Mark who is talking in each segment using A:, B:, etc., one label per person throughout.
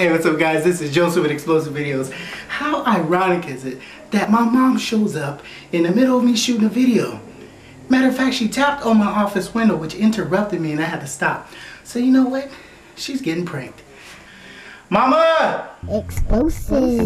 A: Hey, what's up guys? This is Joseph with Xplosive Videos. How ironic is it that my mom shows up in the middle of me shooting a video? Matter of fact, she tapped on my office window, which interrupted me and I had to stop. So you know what? She's getting pranked. Mama!
B: Explosive.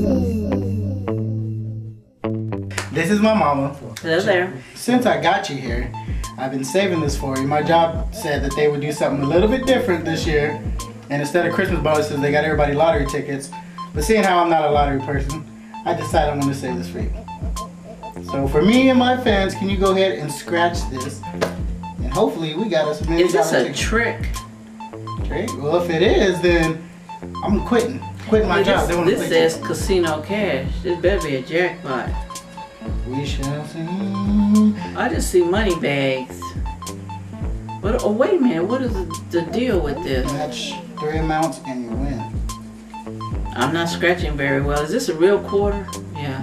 A: This is my mama.
C: Hello there.
A: Since I got you here, I've been saving this for you. My job said that they would do something a little bit different this year. And instead of Christmas bonuses, they got everybody lottery tickets. But seeing how I'm not a lottery person, I decided I'm going to save this for you. So for me and my fans, can you go ahead and scratch this? And hopefully we got us a $1 million
C: ticket. Is this a
A: ticket.
C: trick?
A: Trick? Well, if it is, then I'm quitting. Quitting my job.
C: This says casino cash. This better be a jackpot.
A: We shall see.
C: I just see money bags. But oh wait a minute, what is the deal with this?
A: Match 3 amounts and you win.
C: I'm not scratching very well. Is this a real quarter? Yeah.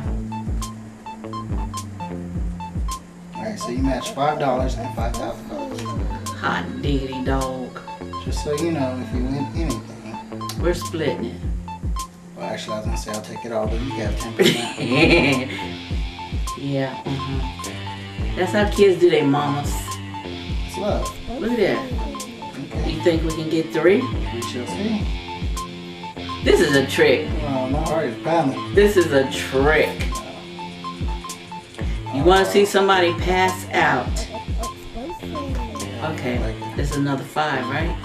A: Alright, so you match $5 and $5,000.
C: Hot diggity dog.
A: Just so you know, if you win anything.
C: We're splitting it.
A: Well, actually, I was going to say I'll take it all, but you have 10%.
C: Yeah. That's how kids do their mamas.
A: It's love.
C: Look at that.
A: Okay.
C: You think we can get 3?
A: We shall see.
C: This is a trick.
A: Oh, my heart is pounding.
C: This is a trick. You want to see somebody pass out? Okay, this is another 5, right?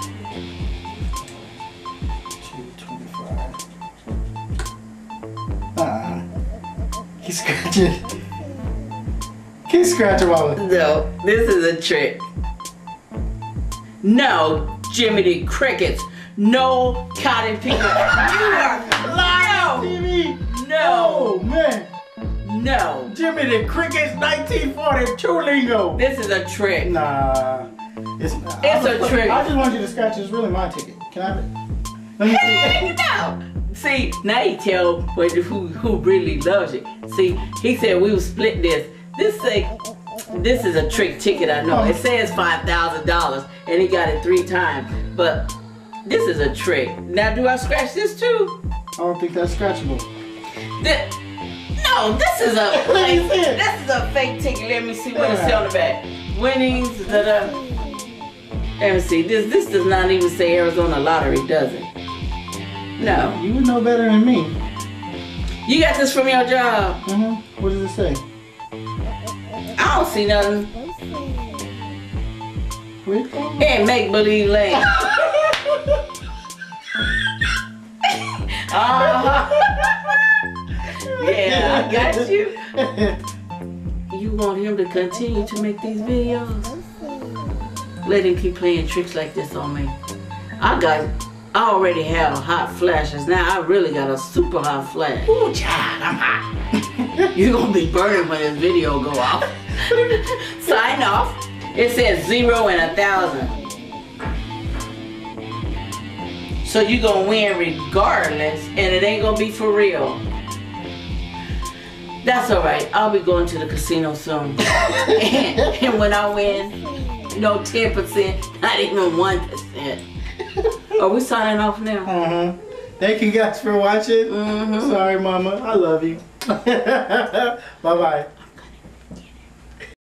A: 225. Keep scratching. Keep scratching, mama.
C: No, this is a trick. No, Jimmy the Crickets. No cotton picker. You are lying. No.
A: Oh, man.
C: No.
A: Jimmy the Crickets 1942 lingo.
C: This is a trick.
A: Nah. It's
C: a trick.
A: I just want you to scratch. It's really my ticket. Can I have it? Let me see.
C: No. See, now you tell who really loves you. See, he said we would split this. This is a trick ticket, I know. It says $5,000 and he got it 3 times. But this is a trick. Now do I scratch this too?
A: I don't think that's scratchable.
C: No, this is a fake ticket. Let me see what it says on the back. Winnings, Let me see. This does not even say Arizona Lottery, does it? No.
A: You would know better than me.
C: You got this from your job.
A: What does it say?
C: I don't see nothing.
A: Wait.
C: Hey, make believe lane. Yeah, I got you. You want him to continue to make these videos? Let him keep playing tricks like this on me. I already have hot flashes. Now I really got a super hot flash.
A: Ooh, child, I'm hot.
C: You're gonna be burning when this video go off. Sign off. It says 0 and 1,000. So you gonna win regardless, and it ain't gonna be for real. That's alright. I'll be going to the casino soon. and when I win, no 10%, not even 1%. Are we signing off now?
A: Thank you guys for watching. Sorry, mama. I love you. Bye-bye.